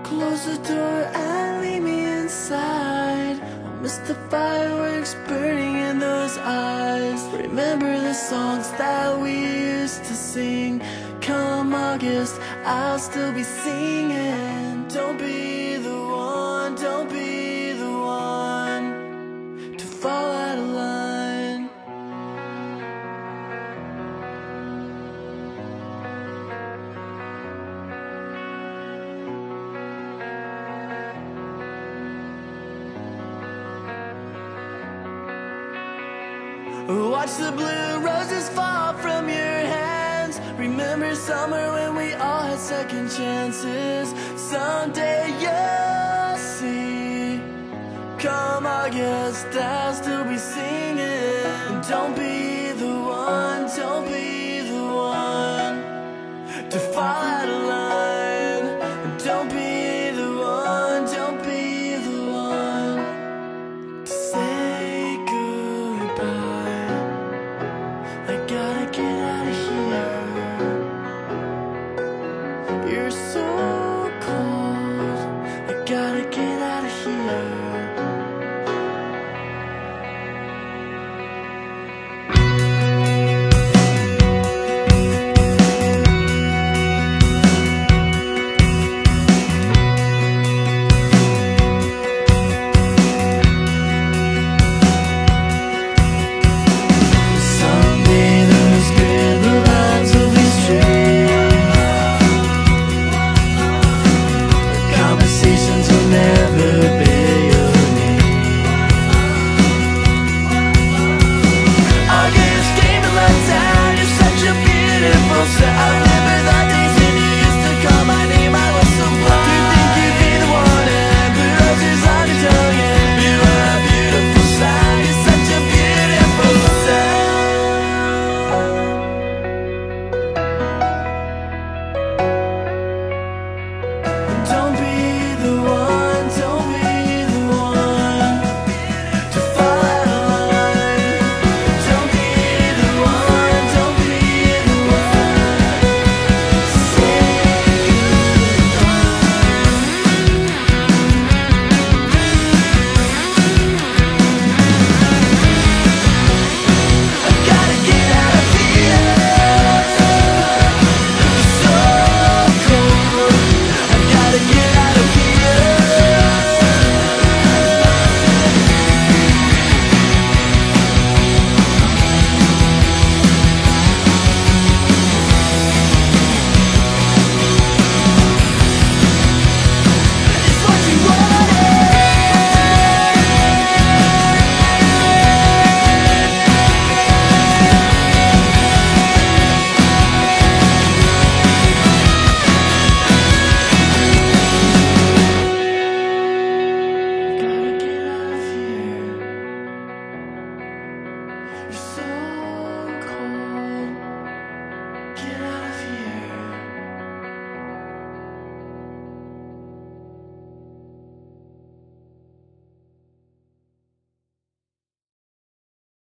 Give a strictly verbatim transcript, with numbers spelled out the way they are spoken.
Close the door and leave me inside. I'll miss the fireworks burning in those eyes. Remember the songs that we used to sing. Come August, I'll still be singing. Don't be the one, don't be the one to fall out of line. Watch the blue roses fall from your hands. Remember summer when we all had second chances. Someday you'll see. Come August, I'll still be singing. Don't be the one, don't be the one to fall out of line. Don't be